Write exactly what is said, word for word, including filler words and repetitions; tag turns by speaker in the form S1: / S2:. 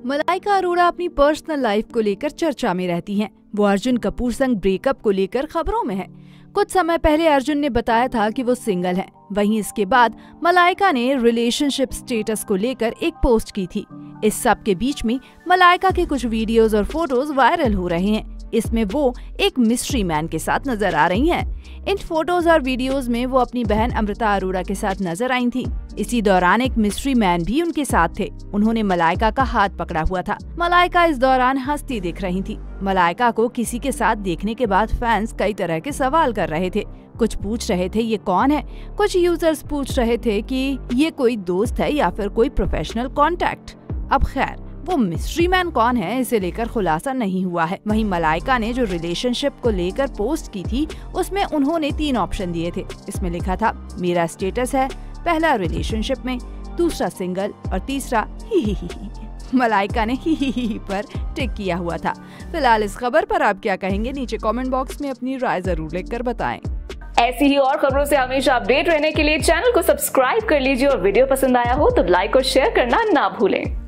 S1: मलाइका अरोड़ा अपनी personal life को लेकर चर्चा में रहती हैं। वो अर्जुन कपूर संग ब्रेकअप को लेकर खबरों में है। कुछ समय पहले अर्जुन ने बताया था कि वो सिंगल हैं। वहीं इसके बाद मलाइका ने रिलेशनशिप स्टेटस को लेकर एक पोस्ट की थी। इस सब के बीच में मलाइका के कुछ वीडियोस और फोटोज वायरल हो रहे हैं। इसमें वो एक मिस्ट्री मैन के साथ नजर आ रही हैं। इन फोटोज और वीडियोस में वो अपनी बहन अमृता अरोड़ा के साथ नजर आई थी। इसी दौरान एक मिस्ट्री मैन भी उनके साथ थे। उन्होंने मलाइका का हाथ पकड़ा हुआ था। मलाइका इस दौरान हंसती दिख रही थी। मलाइका को किसी के साथ देखने के बाद फैंस कई तरह के सवाल कर रहे थे। कुछ पूछ रहे थे ये कौन है, कुछ यूजर्स पूछ रहे थे कि ये कोई दोस्त है या फिर कोई प्रोफेशनल कॉन्टेक्ट। अब खैर, वो मिस्ट्री मैन कौन है इसे लेकर खुलासा नहीं हुआ है। वहीं मलाइका ने जो रिलेशनशिप को लेकर पोस्ट की थी उसमें उन्होंने तीन ऑप्शन दिए थे। इसमें लिखा था मेरा स्टेटस है, पहला रिलेशनशिप में, दूसरा सिंगल और तीसरा ही ही ही ही। मलाइका ने ही ही ही पर टिक किया हुआ था। फिलहाल इस खबर पर आप क्या कहेंगे, नीचे कमेंट बॉक्स में अपनी राय जरूर लिखकर बताएं।
S2: ऐसी ही और खबरों से हमेशा अपडेट रहने के लिए चैनल को सब्सक्राइब कर लीजिए और वीडियो पसंद आया हो तो लाइक और शेयर करना ना भूलें।